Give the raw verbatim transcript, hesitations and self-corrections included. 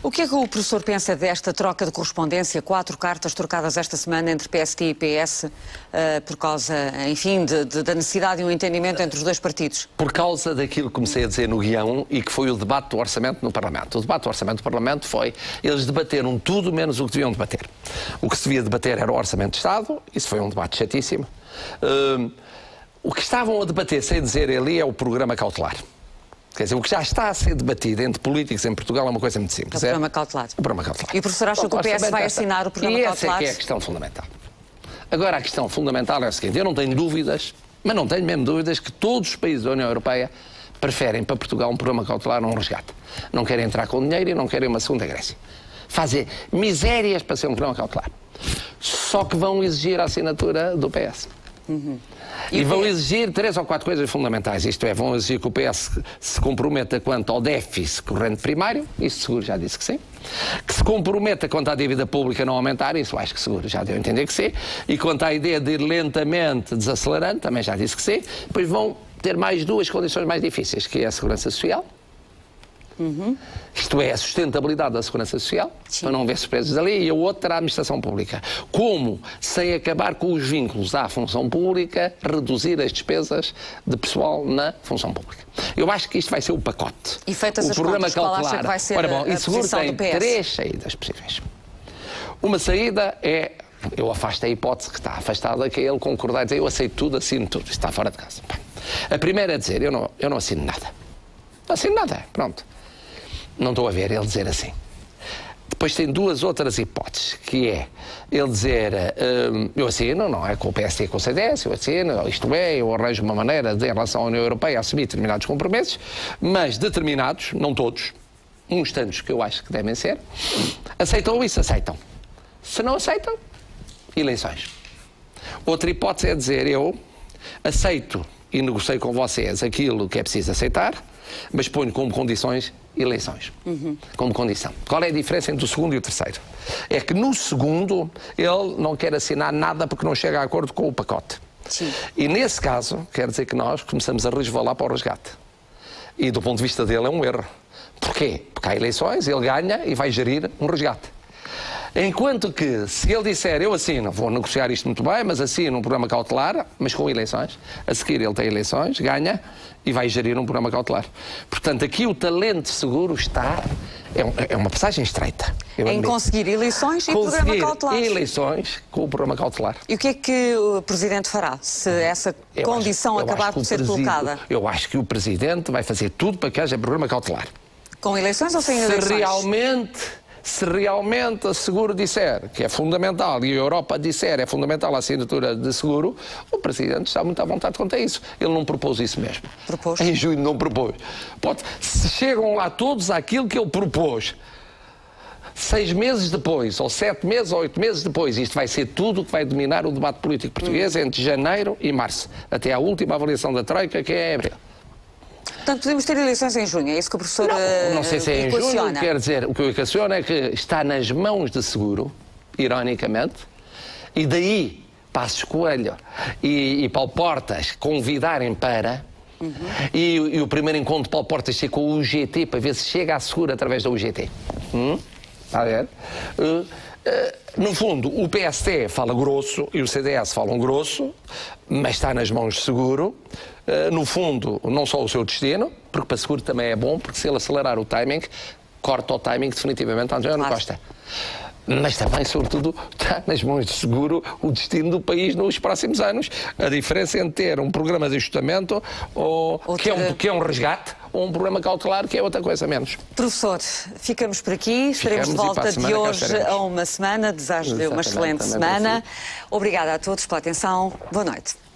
O que é que o professor pensa desta troca de correspondência, quatro cartas trocadas esta semana entre P S D e P S, uh, por causa, enfim, de, de, da necessidade de um entendimento entre os dois partidos? Por causa daquilo que comecei a dizer no guião e que foi o debate do orçamento no Parlamento. O debate do orçamento do Parlamento foi, eles debateram tudo menos o que deviam debater. O que se devia debater era o orçamento de Estado, isso foi um debate chatíssimo. Uh, o que estavam a debater, sem dizer ali, é o programa cautelar. Quer dizer, o que já está a ser debatido entre políticos em Portugal é uma coisa muito simples. O programa é? cautelar. O programa cautelar. E o professor acha que o P S vai assinar o programa e cautelar? E essa é que é a questão fundamental. Agora, a questão fundamental é a seguinte, eu não tenho dúvidas, mas não tenho mesmo dúvidas que todos os países da União Europeia preferem para Portugal um programa cautelar a um resgate. Não querem entrar com dinheiro e não querem uma segunda Grécia. Fazem misérias para ser um programa cautelar. Só que vão exigir a assinatura do P S. Uhum. E, e vão exigir três ou quatro coisas fundamentais, isto é, vão exigir que o P S se comprometa quanto ao déficit corrente primário, isso seguro já disse que sim, que se comprometa quanto à dívida pública não aumentar, isso acho que seguro já deu a entender que sim, e quanto à ideia de ir lentamente desacelerando, também já disse que sim. Depois vão ter mais duas condições mais difíceis, que é a segurança social. Uhum. Isto é, a sustentabilidade da segurança social, sim, para não haver surpresas ali, e a outra, a administração pública. Como, sem acabar com os vínculos à função pública, reduzir as despesas de pessoal na função pública. Eu acho que isto vai ser o pacote. E feitas o as programa contas, qual acha que vai ser Ora bom, a, a e seguro tem do P S? Três saídas possíveis. Uma saída é, eu afasto a hipótese que está afastada, que é ele concordar e dizer, eu aceito tudo, assino tudo, isto está fora de casa. A primeira é dizer, eu não, eu não assino nada. Não assino nada, pronto. Não estou a ver ele dizer assim. Depois tem duas outras hipóteses, que é ele dizer, hum, eu assino, não é com o P S D e com o C D S, eu assino, isto é, eu arranjo uma maneira de, em relação à União Europeia, assumir determinados compromissos, mas determinados, não todos, uns tantos que eu acho que devem ser, aceitam isso, aceitam. Se não aceitam, eleições. Outra hipótese é dizer, eu aceito e negocio com vocês aquilo que é preciso aceitar, mas ponho como condições eleições. Uhum. Como condição. Qual é a diferença entre o segundo e o terceiro? É que no segundo ele não quer assinar nada porque não chega a acordo com o pacote. Sim. E nesse caso, quer dizer que nós começamos a resvalar para o resgate. E do ponto de vista dele é um erro. Porquê? Porque há eleições, ele ganha e vai gerir um resgate. Enquanto que, se ele disser, eu assino, vou negociar isto muito bem, mas assino um programa cautelar, mas com eleições, a seguir ele tem eleições, ganha e vai gerir um programa cautelar. Portanto, aqui o talento seguro está, é, um, é uma passagem estreita. Em conseguir eleições e conseguir programa cautelar. eleições com o programa cautelar. E o que é que o Presidente fará, se essa eu condição acho, acabar por ser colocada? Eu acho que o Presidente vai fazer tudo para que haja programa cautelar. Com eleições ou sem eleições? Se realmente... Se realmente a Seguro disser que é fundamental e a Europa disser é fundamental a assinatura de Seguro, o Presidente está muito à vontade quanto a isso. Ele não propôs isso mesmo. Propôs? Em junho não propôs. Pode, se chegam lá todos àquilo que ele propôs, seis meses depois, ou sete meses, ou oito meses depois, isto vai ser tudo o que vai dominar o debate político português hum. entre janeiro e março, até à última avaliação da Troika, que é em abril. Portanto, podemos ter eleições em junho, é isso que o professor Não, não sei se é em equaciona. junho, quer dizer, o que eu equaciono é que está nas mãos de Seguro, ironicamente, e daí Passos Coelho e, e Paulo Portas convidarem para, uhum. e, e o primeiro encontro de Paulo Portas ser com o U G T, para ver se chega a Seguro através da U G T. Hum? Está a ver? Uh, uh, no fundo, o P S D fala grosso e o C D S falam grosso, mas está nas mãos de Seguro. Uh, no fundo, não só o seu destino, porque para Seguro também é bom, porque se ele acelerar o timing, corta o timing definitivamente a António claro. Costa. Mas também, sobretudo, está nas mãos de Seguro o destino do país nos próximos anos. A diferença entre ter um programa de ajustamento, ou, que, é um, que é um resgate, ou um programa cautelar, que é outra coisa menos. Professor, ficamos por aqui. Estaremos de volta de hoje a uma semana. Desejo-lhe uma excelente semana. Obrigada a todos pela atenção. Boa noite.